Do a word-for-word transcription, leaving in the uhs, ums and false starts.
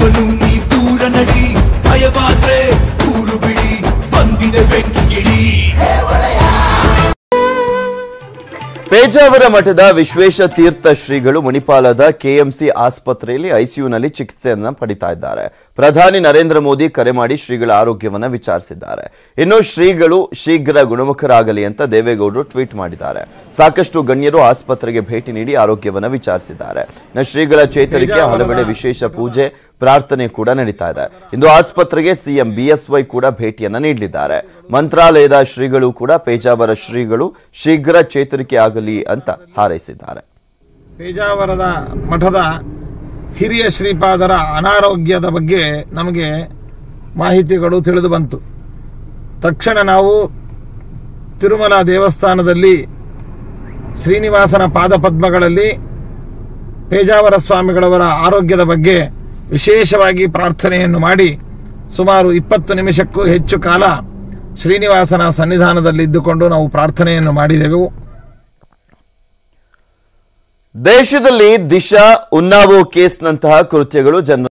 ಭಯವನ್ನು ನೀ ದೂರ ನಡಿ, ಭಯವಾದ್ರೆ ದೂರು ಬಿಡಿ, ಬಂದಿದೆ ಬೆಂಕಿ ಗಿಡಿ. ಪೇಜಾವರ ಮಠದ ವಿಶ್ವೇಶ ತೀರ್ಥ ಶ್ರೀಗಳು ಮಣಿಪಾಲದ ಕೆಎಂಸಿ ಆಸ್ಪತ್ರೆಯಲ್ಲಿ ಐಸಿಯುನಲ್ಲಿ ಚಿಕಿತ್ಸೆಯನ್ನ ಪಡಿತಾ ಇದ್ದಾರೆ. ಪ್ರಧಾನಿ ನರೇಂದ್ರ ಮೋದಿ ಕರೆ ಮಾಡಿ ಶ್ರೀಗಳ ಆರೋಗ್ಯವನ್ನ ವಿಚಾರಿಸಿದ್ದಾರೆ. ಇನ್ನು ಶ್ರೀಗಳು ಶೀಘ್ರ ಗುಣಮುಖರಾಗಲಿ ಅಂತ ದೇವೇಗೌಡರು ಟ್ವೀಟ್ ಮಾಡಿದ್ದಾರೆ. ಸಾಕಷ್ಟು ಗಣ್ಯರು ಆಸ್ಪತ್ರೆಗೆ ಭೇಟಿ ನೀಡಿ ಆರೋಗ್ಯವನ್ನ ವಿಚಾರಿಸಿದ್ದಾರೆ. ಇನ್ನು ಶ್ರೀಗಳ ಚೇತರಿಕೆ ಹಲವೆಡೆ ವಿಶೇಷ ಪೂಜೆ ಪ್ರಾರ್ಥನೆ ಕೂಡ ನಡೀತಾ ಇದೆ. ಇಂದು ಆಸ್ಪತ್ರೆಗೆ ಸಿಎಂ ಬಿಎಸ್ವೈ ಕೂಡ ಭೇಟಿಯನ್ನ ನೀಡಲಿದ್ದಾರೆ. ಮಂತ್ರಾಲಯದ ಶ್ರೀಗಳು ಕೂಡ ಪೇಜಾವರ ಶ್ರೀಗಳು ಶೀಘ್ರ ಚೇತರಿಕೆ ಆಗಲಿ ಅಂತ ಹಾರೈಸಿದ್ದಾರೆ. ಪೇಜಾವರದ ಮಠದ ಹಿರಿಯ ಶ್ರೀಪಾದರ ಅನಾರೋಗ್ಯದ ಬಗ್ಗೆ ನಮಗೆ ಮಾಹಿತಿಗಳು ತಿಳಿದು ಬಂತು. ತಕ್ಷಣ ನಾವು ತಿರುಮಲ ದೇವಸ್ಥಾನದಲ್ಲಿ ಶ್ರೀನಿವಾಸನ ಪಾದಪದ್ಮಗಳಲ್ಲಿ ಪೇಜಾವರ ಸ್ವಾಮಿಗಳವರ ಆರೋಗ್ಯದ ಬಗ್ಗೆ ವಿಶೇಷವಾಗಿ ಪ್ರಾರ್ಥನೆಯನ್ನು ಮಾಡಿ ಸುಮಾರು ಇಪ್ಪತ್ತು ನಿಮಿಷಕ್ಕೂ ಹೆಚ್ಚು ಕಾಲ ಶ್ರೀನಿವಾಸನ ಸನ್ನಿಧಾನದಲ್ಲಿ ಇದ್ದುಕೊಂಡು ನಾವು ಪ್ರಾರ್ಥನೆಯನ್ನು ಮಾಡಿದೆವು. ದೇಶದಲ್ಲಿ ದಿಶಾ ಉನ್ನಾವೋ ಕೇಸ್ನಂತಹ ಕೃತ್ಯಗಳು ಜನ